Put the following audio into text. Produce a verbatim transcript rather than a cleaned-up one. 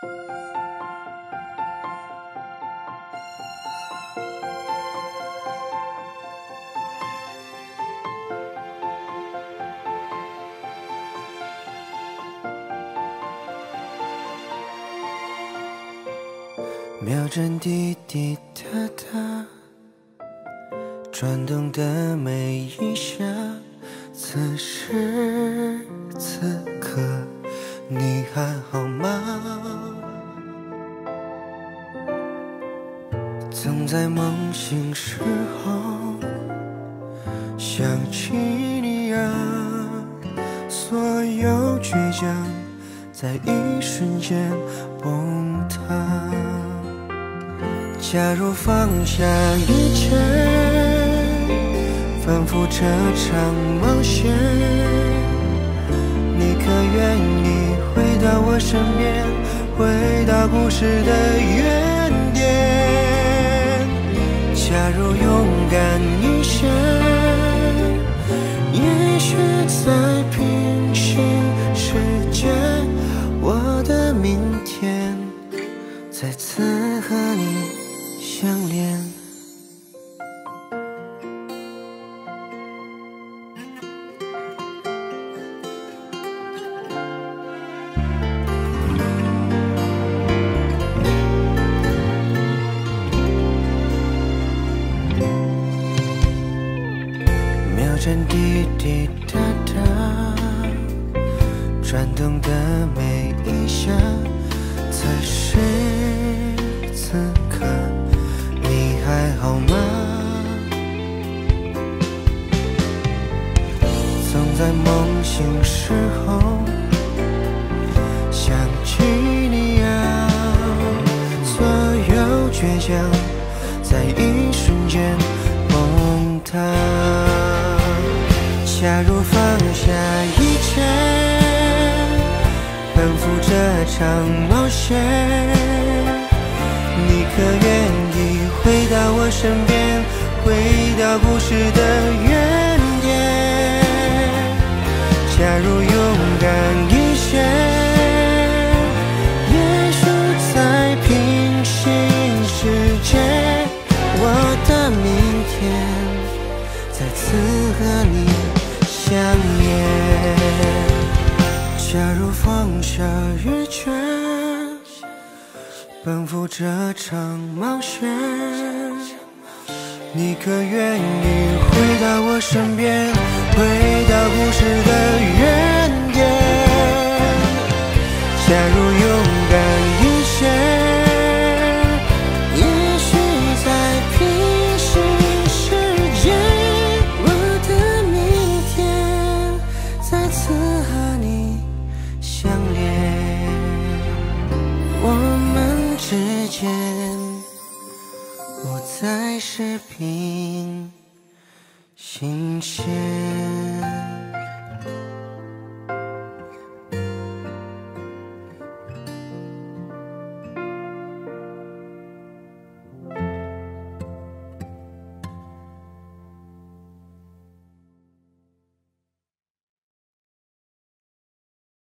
秒针滴滴答答，转动的每一下，此时此刻你还好吗？总在梦醒时候想起你啊，所有倔强在一瞬间崩塌。假如放下一切，反复这场冒险，你可愿意回到我身边，回到故事的原点？假如勇敢一些，也许在平行世界，我的明天再次和你相恋。秒针滴滴答答，转动的每一下，此时此刻你还好吗？总在梦醒时候想起你啊，所有倔强在一瞬间崩塌。假如放下一切，奔赴这场冒险，你可愿意回到我身边，回到故事的原点？假如勇敢一些，也许在平行世界，我的明天再次和你相恋。假如放下一切，奔赴这场冒险，你可愿意回到我身边，回到故事的原点？假如勇敢一些，也许在平行世界，我的明天再次和你相恋。我们之间不再是平行线。